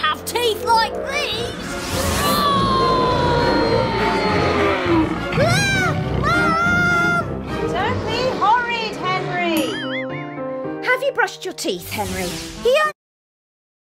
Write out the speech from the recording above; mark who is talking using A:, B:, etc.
A: have teeth like these.
B: Don't be horrid, Henry.
A: Have you brushed your teeth, Henry? He